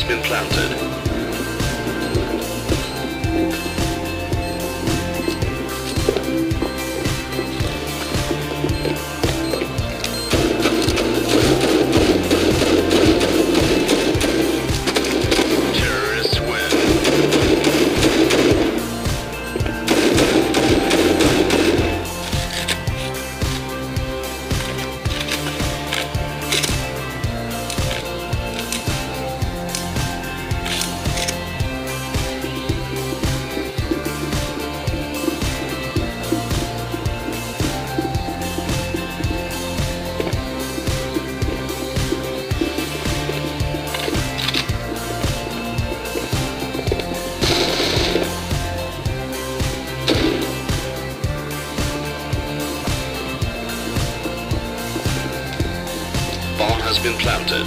been planted. Terrorists win. Bomb has been planted.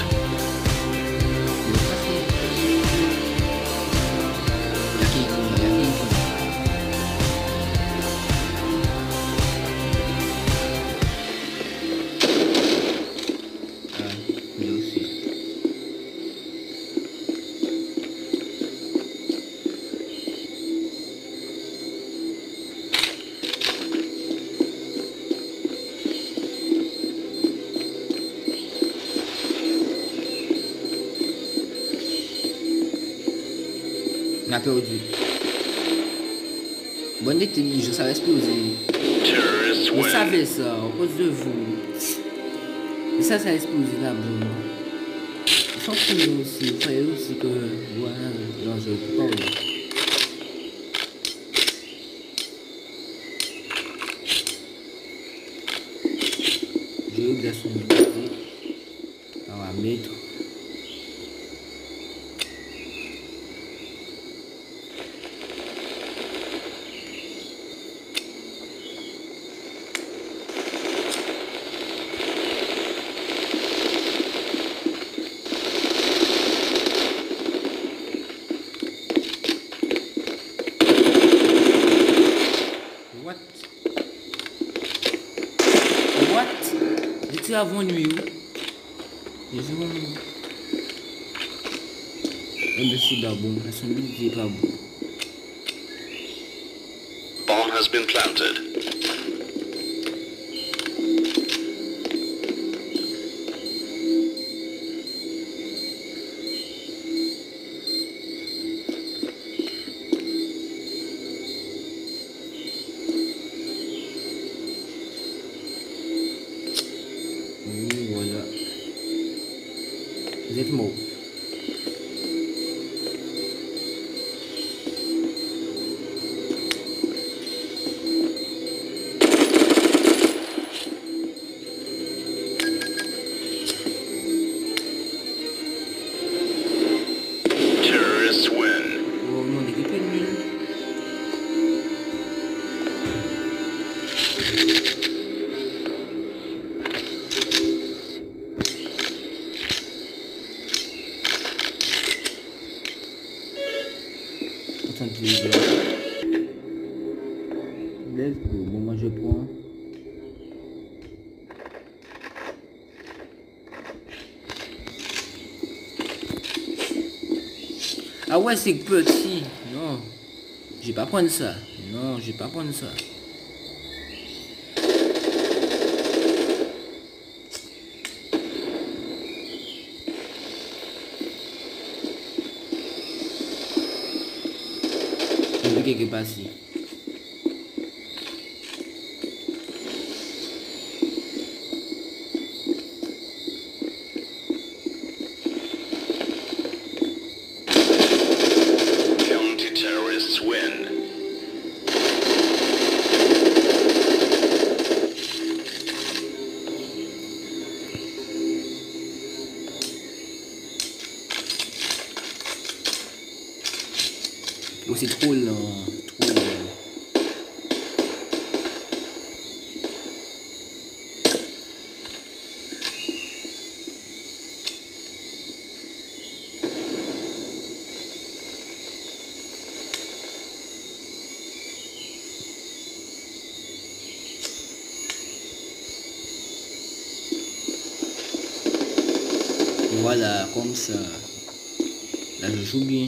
On a perdu. Bonne intelligence, ça va exploser. Terrorists Vous win. savez ça, à cause de vous. Et ça va exploser la bombe. Ils sont connus aussi. Vous voyez aussi que... Voilà, non, je peux pas voir. Je vais ouvrir son idée. On va mettre... J'étais avant nuit où? Je vois. Mais c'est pas bon, la sonnerie n'est pas bon. Bomb has been planted. Oui, voilà. Vous êtes mort. Terrorists win. Oh non, l'équipe est nulle. Let's go. Bon, moi je prends. Ah ouais, c'est petit. Non, je vais pas prendre ça. Non, je vais pas prendre ça. Je vais quelque part ici. Counter-terrorists win. Oh, c'est trop lent. Trop lent. Voilà, comme ça. Là, je joue bien.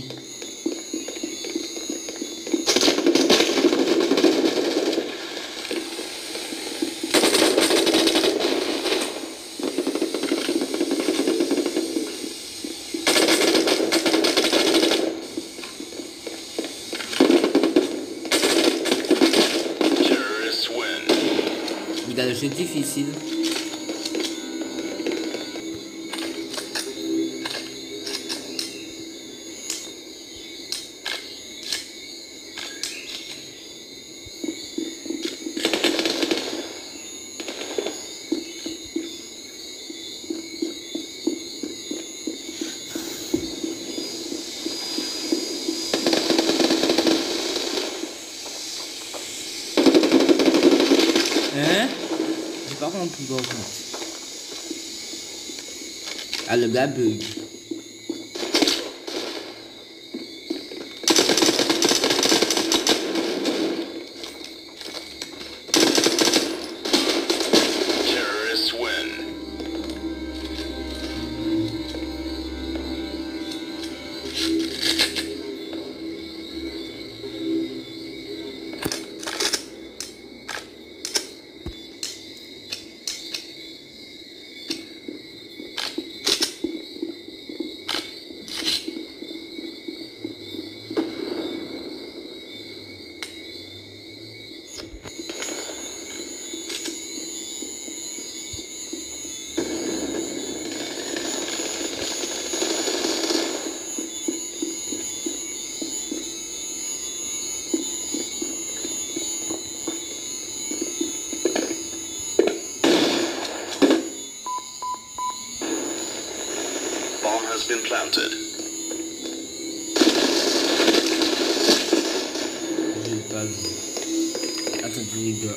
Terrorists win. Regarde, le jeu difficile. Hein? J'ai pas compris par contre. Ah, le gars bug. Terrorists win. Bomb has been planted. J'ai pas vu. Attends, les gars.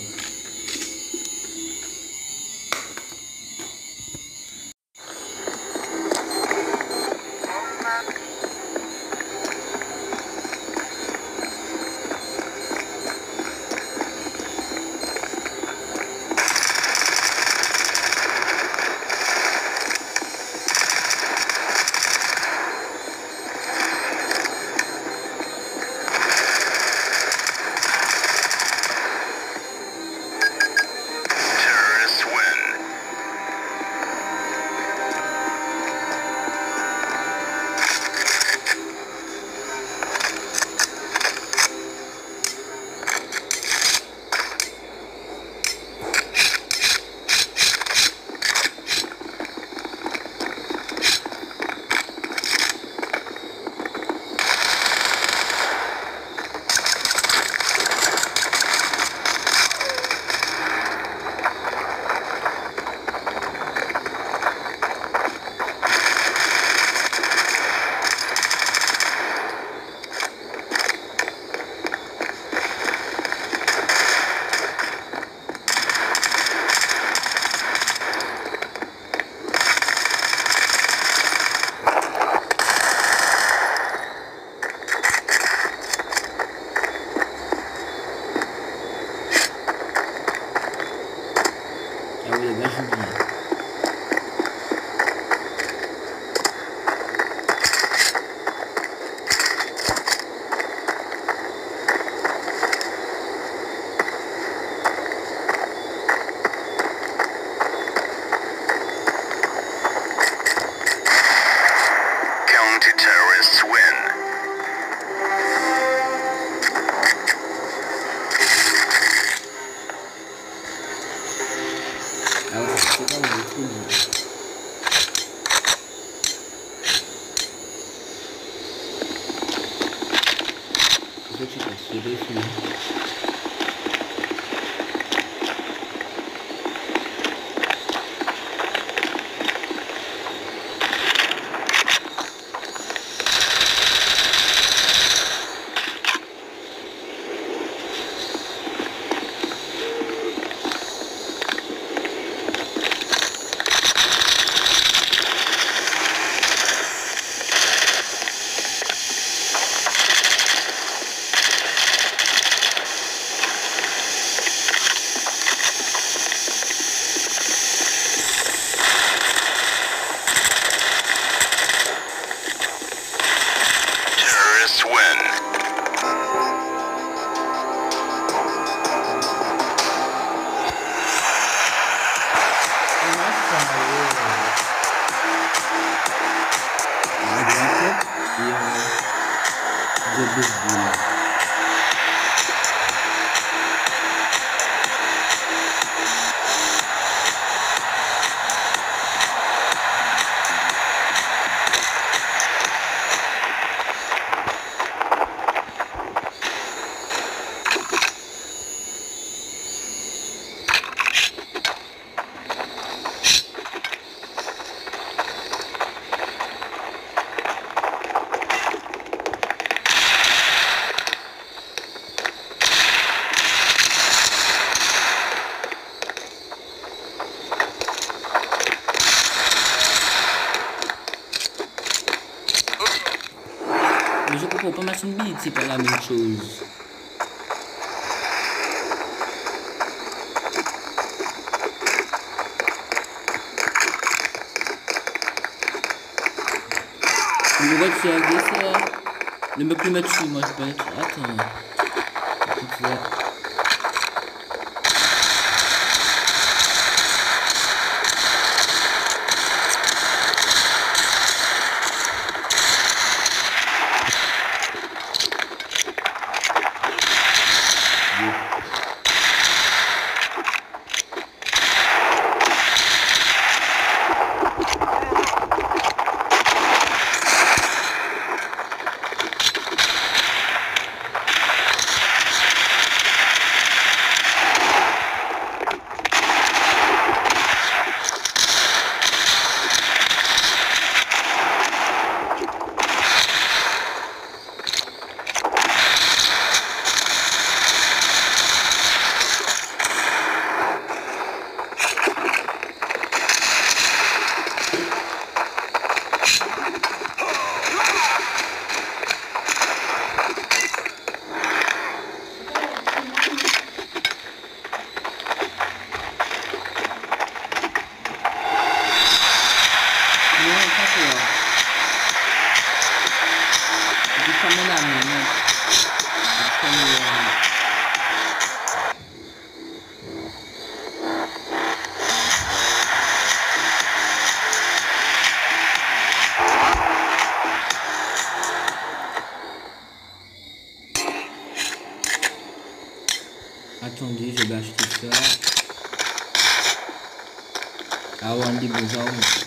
Terrorists win. Ah oui, là, j'ai oublié. Counter-terrorists win. Ah ouais, c'est pas mal, c'est cool. Je sais pas, c'est des films. Assassin's Creed, c'est pas la même chose. Le vote c'est un ça. Ne me plus mettre dessus, moi je peux être. Attends. Attendez, je vais acheter ça. Ah ouais, on dit besoin.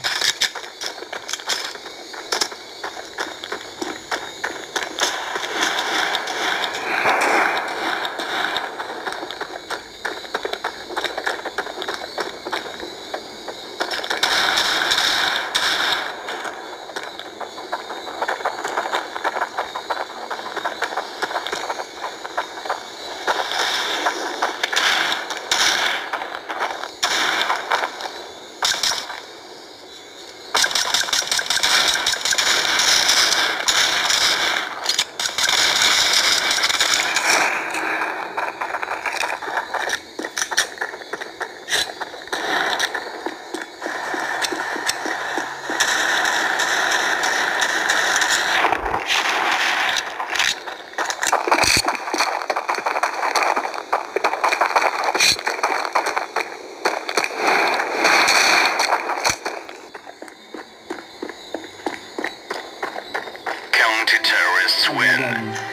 Counter-terrorists win.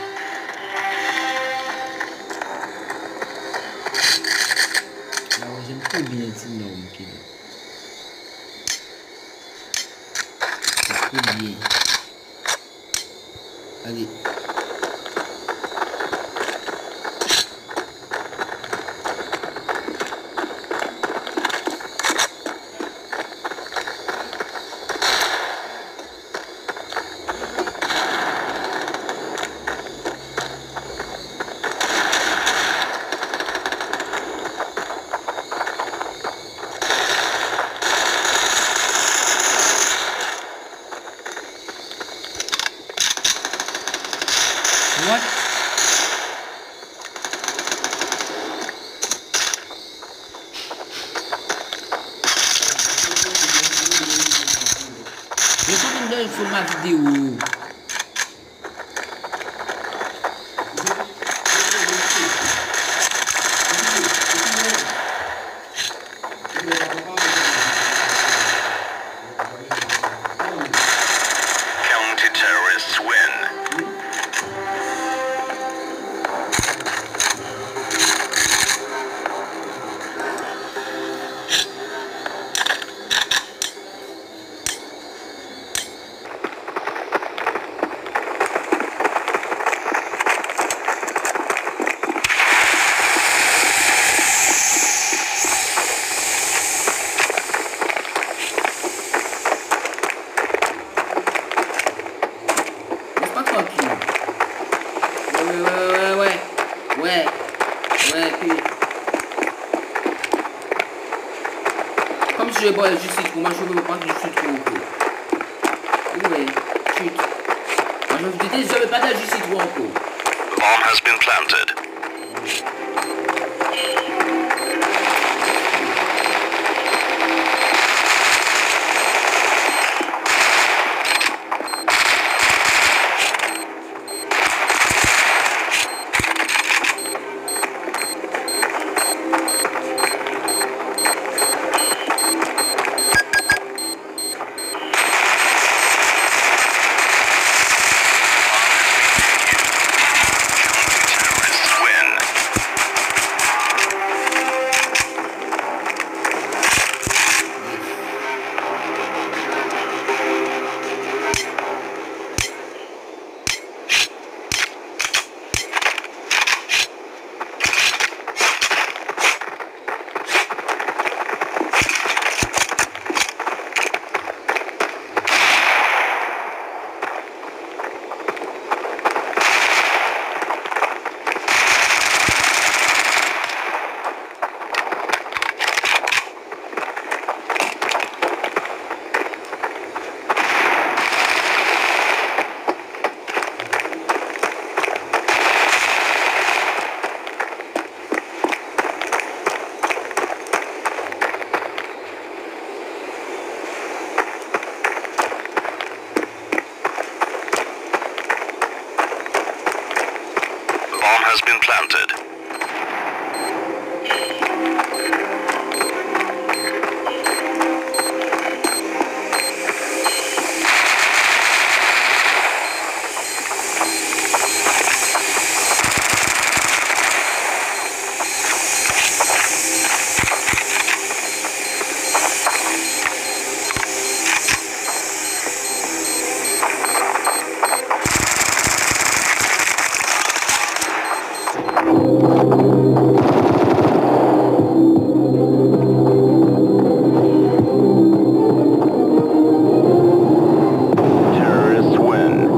Alors j'aime trop bien ce nom qui est. C'est trop bien. Allez. What? Je suis en train de faire ma vidéo. Counter-terrorists win. Comme si je bois juste pour moi, je veux pas que je suis trop. Ouais, chut. Je te dis, je veux pas d'agir ici toi encore. Bomb has been planted. Counter-terrorists win. Bomb has been planted. Terrorists win.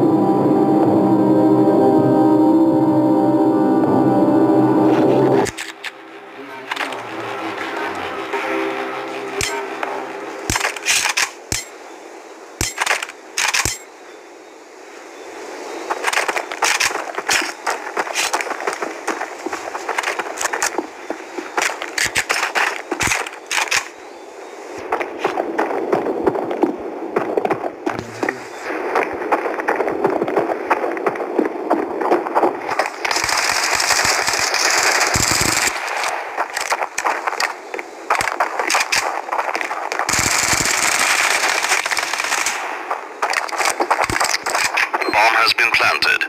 Bomb has been planted.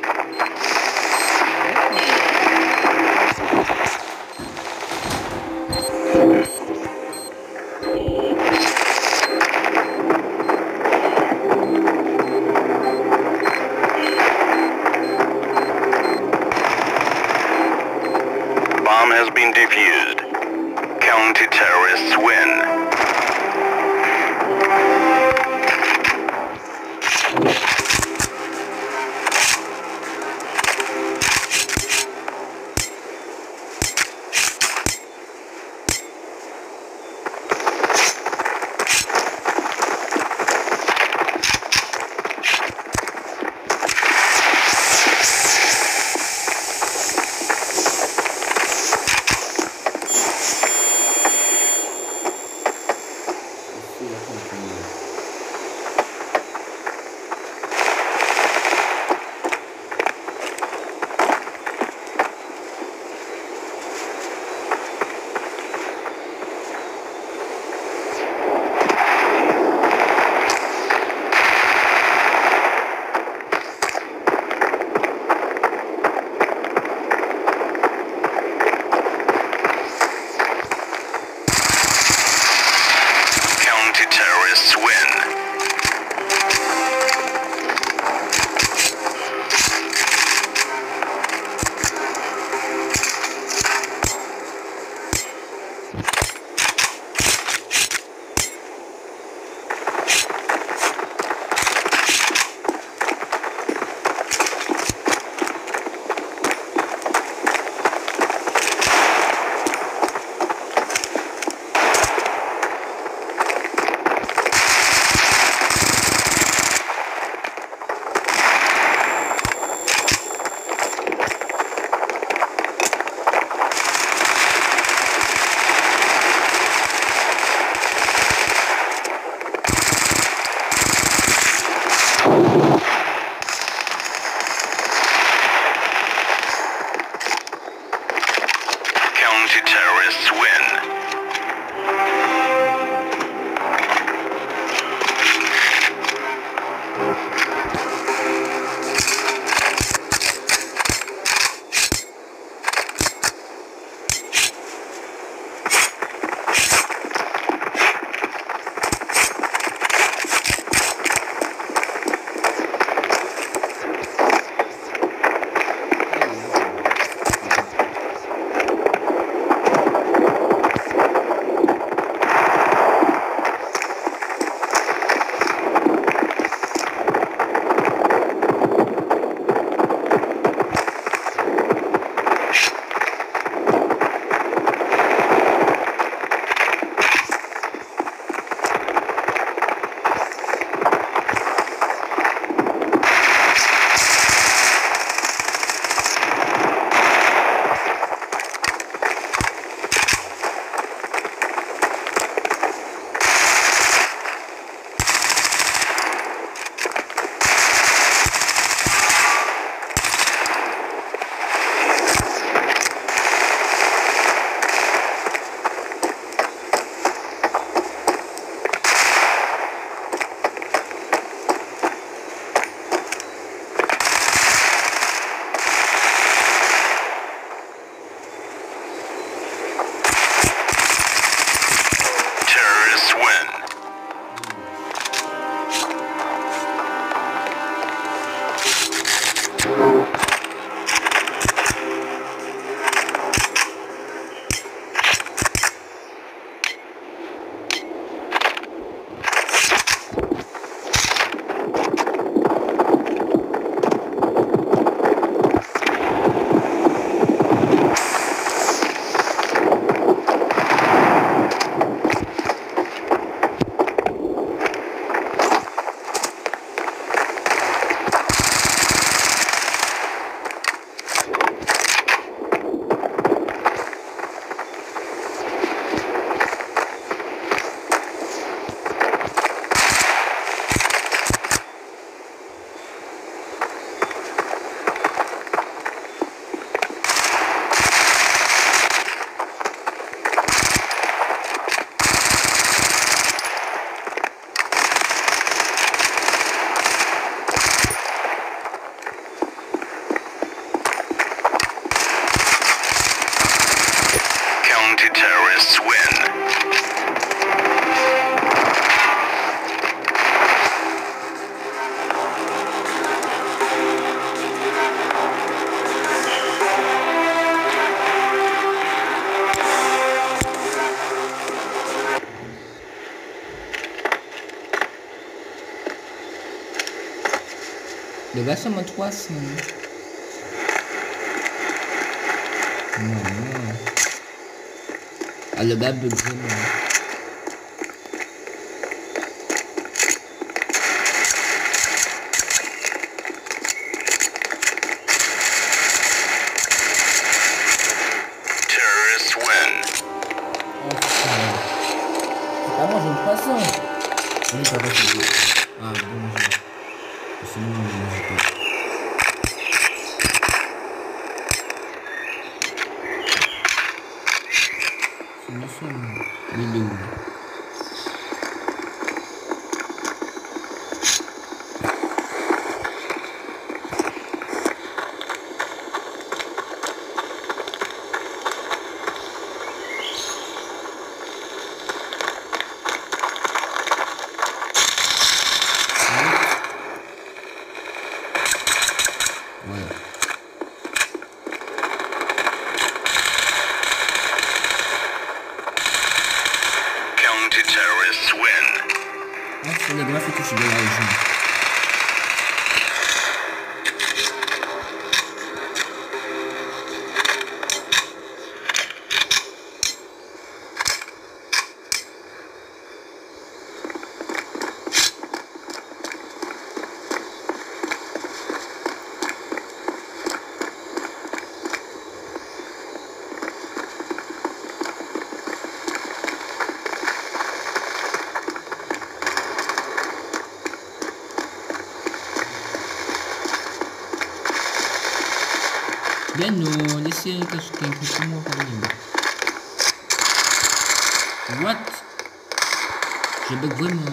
Bomb has been defused. Counter-terrorists win. Counter-terrorists win. Counter-terrorists win. Det var som att twassen. Non. Ah, le bas bug vraiment. Terrorists win. Ah, moi j'ai une poisson. Oui, ça va, c'est bon. Ah, bon, sinon, je pas. Il est où? Counter-terrorists win. Ah, le graphe que je vais aller. Bien, laissez quelqu'un qui moi par exemple. What? Je bug vraiment.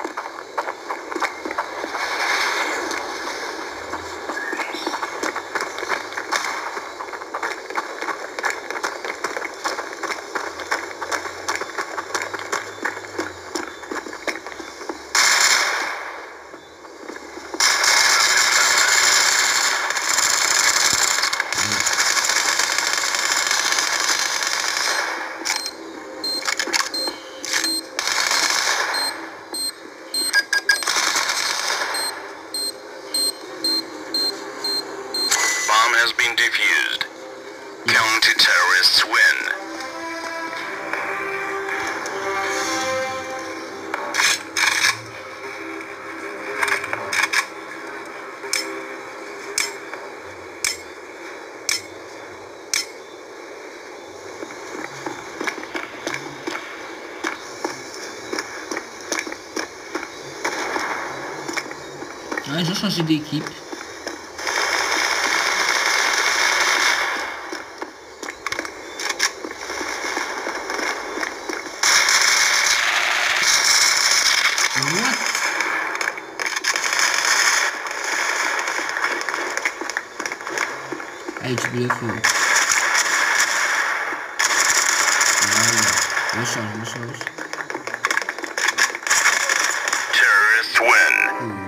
Bomb has been defused. Counter-terrorists win. Ah, j'ai changé d'équipe. What? Allez, tu peux le feu. Voilà. Rechange. Terrorists win.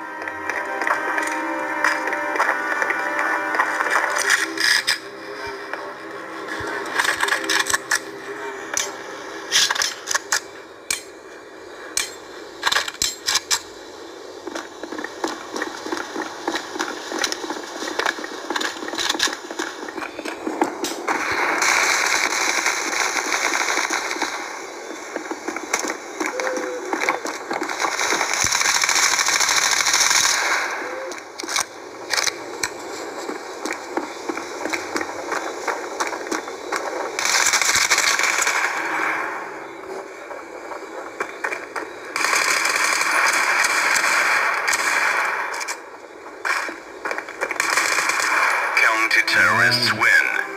Counter-terrorists win.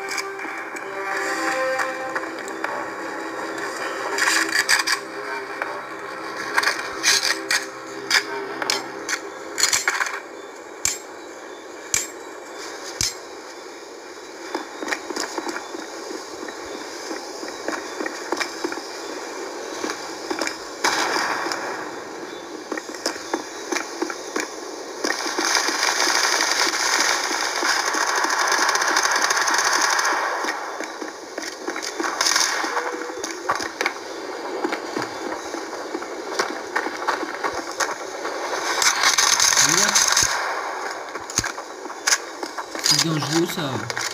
C'est dangereux ça.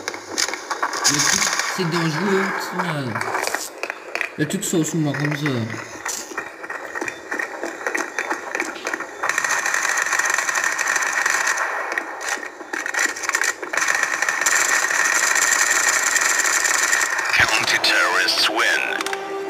C'est dangereux, final. Le truc sort sous moi comme ça. Counter-terrorists win.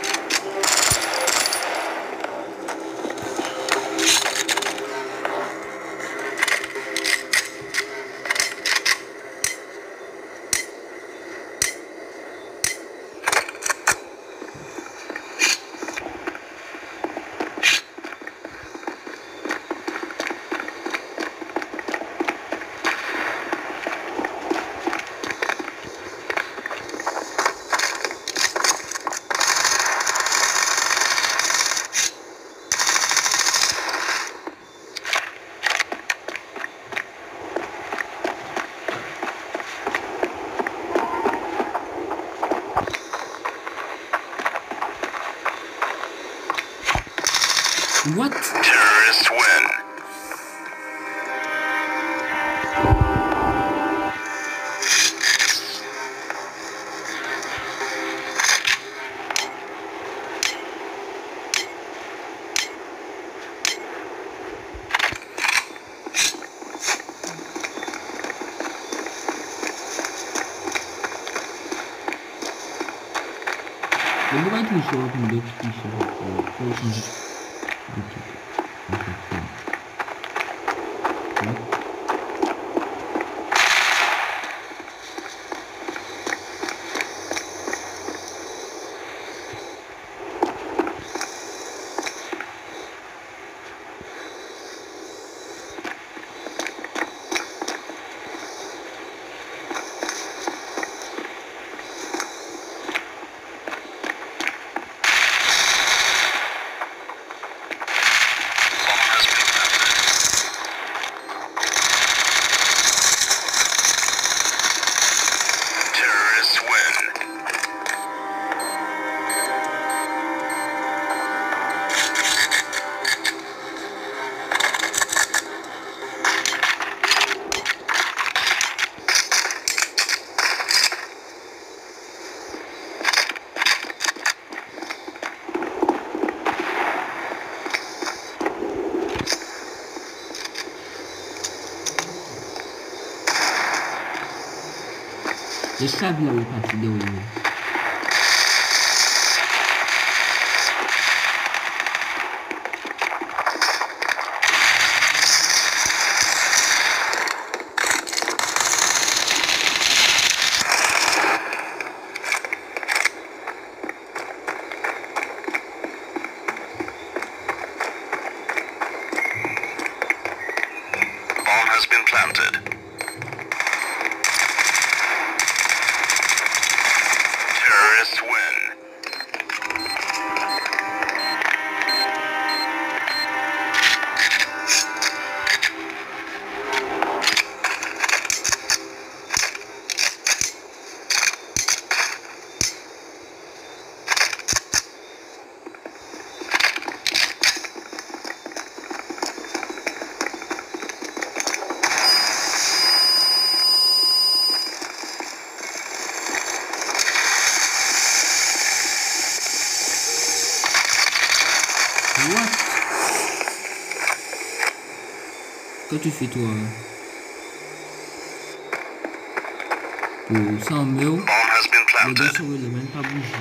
What? Terrorists win. Le mot tout ça, comme d'autres qui sont changer. Je savais la partie de où. Bomb has been planted. Terrorists win. What? Qu'est-ce que tu fais toi? Pour 100 000, Bomb has been le gars planted. sur le même pas bouger.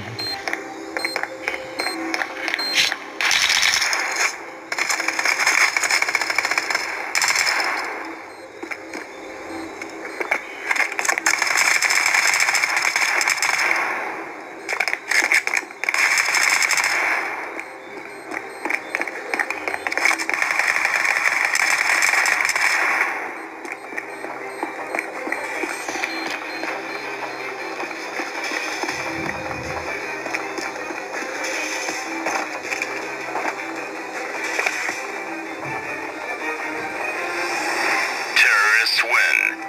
Terrorists win.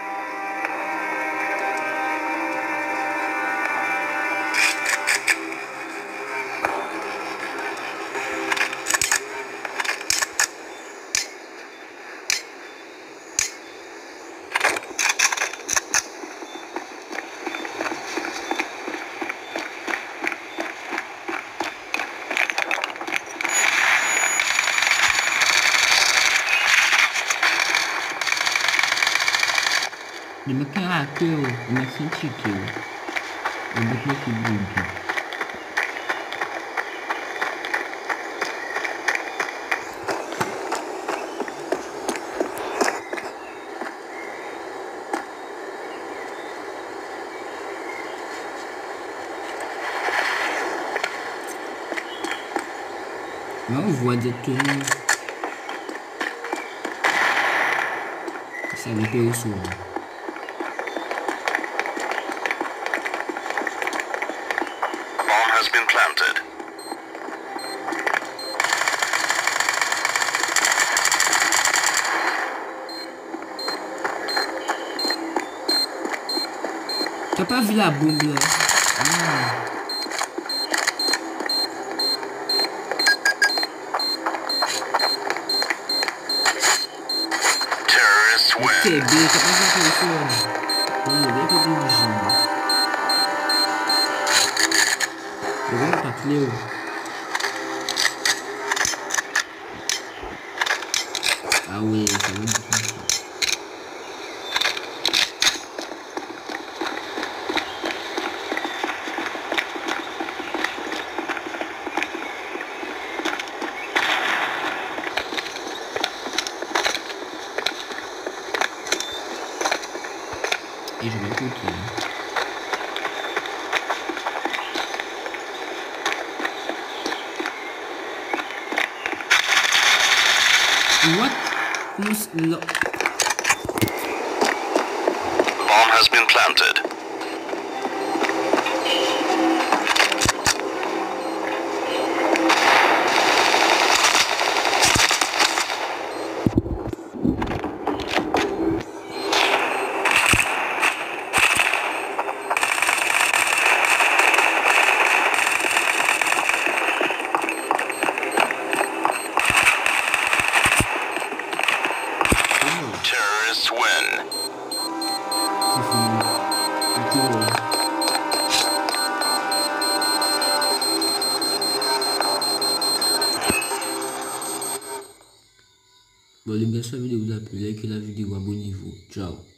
Le mec est raté, le mec c'est chiqué. Le mec est bouge. Là, on voit directement. Ça va au son. Bomb has been planted. T'as pas vu la bombe là? Ah. Terrorists Ok, win. bien, t'as pas vu le son. On est bien que bouger. Le gars pas clé. Ah ouais, ça va bouger. Et je vais écouter. What? No. Bomb has been planted. Terrorists win. C'est fini. Ok, ouais. Bon, les gars, si la vidéo vous a plu, likez la vidéo, abonnez-vous. Ciao.